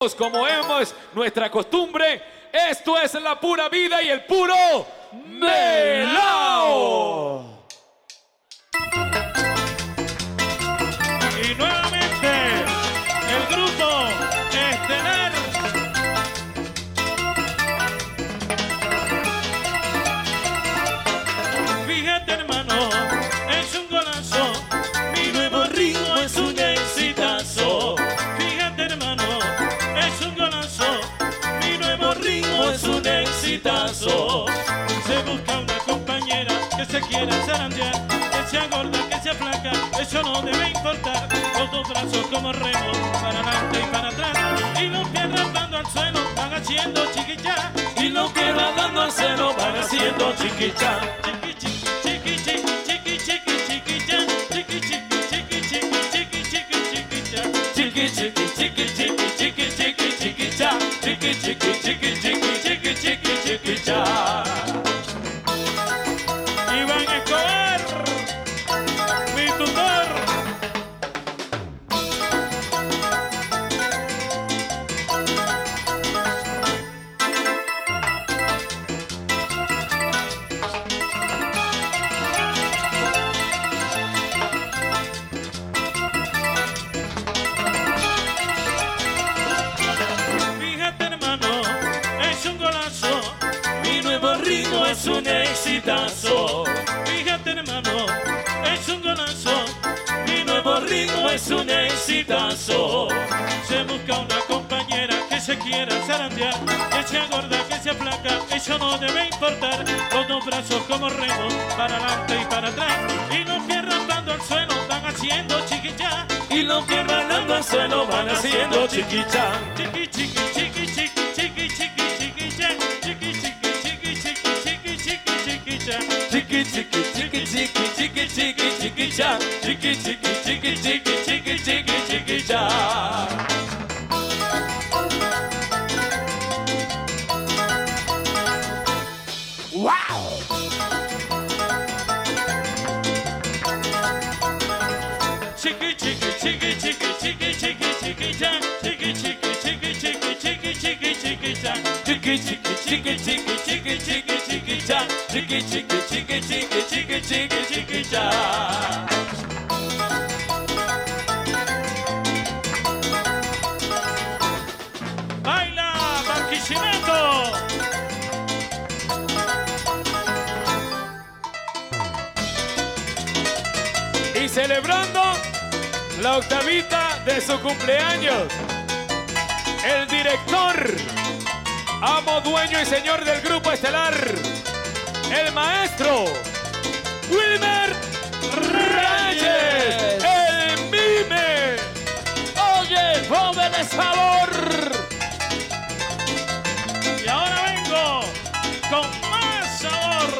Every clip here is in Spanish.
Como es nuestra costumbre, esto es la pura vida y el puro melao. Y nuevamente el grupo estelar fíjate hermano, es un golazo, mi nuevo ritmo es un exitazo. Fíjate hermano, es un golazo, mi nuevo ritmo es un exitazo. Se busca una compañera que se quiera zarandear, que sea gorda, que sea flaca, eso no debe importar. Los dos brazos como remos, para adelante y para atrás, y los pies dando al suelo, van haciendo chiquichá. Y los pies dando al suelo, van haciendo chiquichá. Chiqui chiqui chiqui chiqui chiqui chiqui chiqui chiqui chiqui chiqui chiqui chiqui chiquichá. Chiqui chiqui chiqui chiqui chiqui chiqui chiquichá. Chiqui chiqui chiqui chiqui chiqui chiqui chiquichá. Iván Escobar, mi tutor. Fíjate hermano, es un golazo, mi nuevo ritmo es un exitazo. Fíjate hermano, es un golazo, mi nuevo ritmo es un exitazo. Se busca una compañera que se quiera zarandear, que sea gorda, que sea flaca, eso no debe importar. Los dos brazos como remos, para adelante y para atrás, y los pies raspando al suelo, van haciendo chiquichá. Y los pies raspando al suelo, van haciendo chiquichá. Chiqui chiqui chiqui chiqui chiqui chiqui chiquichá. Chiqui chiqui chiqui chiqui chiqui chiqui chiquichá. Chiqui chiqui chiqui chiqui chiqui chiqui chiquichá. Chiqui chiqui chiqui chiqui chiqui chiqui chiquichá. Chiqui chiqui chiqui chiqui chiqui chiqui chiquichá. Chiqui chiqui chiqui chiqui chiqui chiqui chiquichá. Chiqui chiqui chiqui chiqui chiqui chiqui chiquichá. Chiqui chiqui chiqui chiqui chiqui chiqui chiquichá. Baila Barquisimeto. Y celebrando la octavita de su cumpleaños, el director, amo, dueño y señor del grupo estelar, el maestro Wilmer Reyes, el mime. Oye, póngale sabor. Y ahora vengo con más sabor.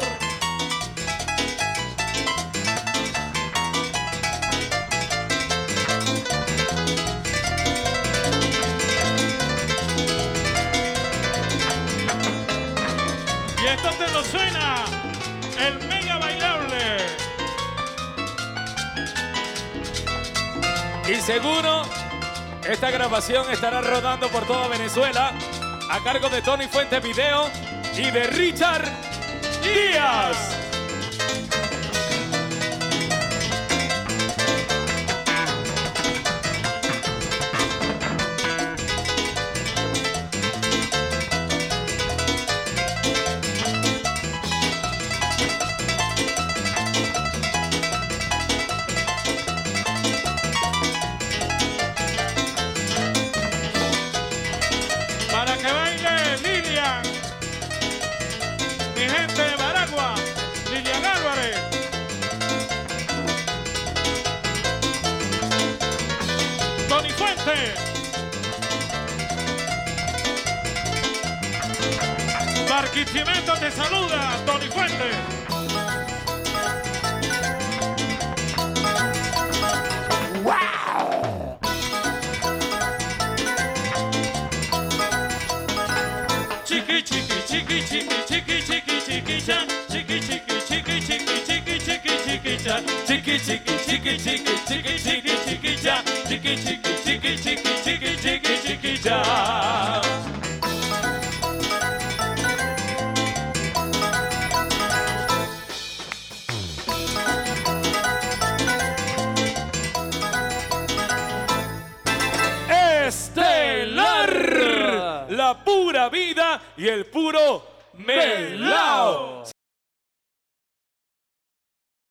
Y esto te lo suena el mega bailable. Y seguro esta grabación estará rodando por toda Venezuela a cargo de Tony Fuentes Video y de Richard Díaz. Para que baile Lilian, mi gente de Baragua, Lilian Álvarez. Tony Fuente. Barquisimeto te saluda, Tony Fuente. Chiqui chiqui chiqui chiqui chiqui chiqui chiquichá. Chiqui chiqui chiqui chiqui chiqui chiqui chiquichá. Chiqui chiqui chiqui chiqui chiqui chiqui chiquichá. Chiqui chiqui chiqui chiqui chiqui chiqui chiquichá. la pura vida y el puro melao.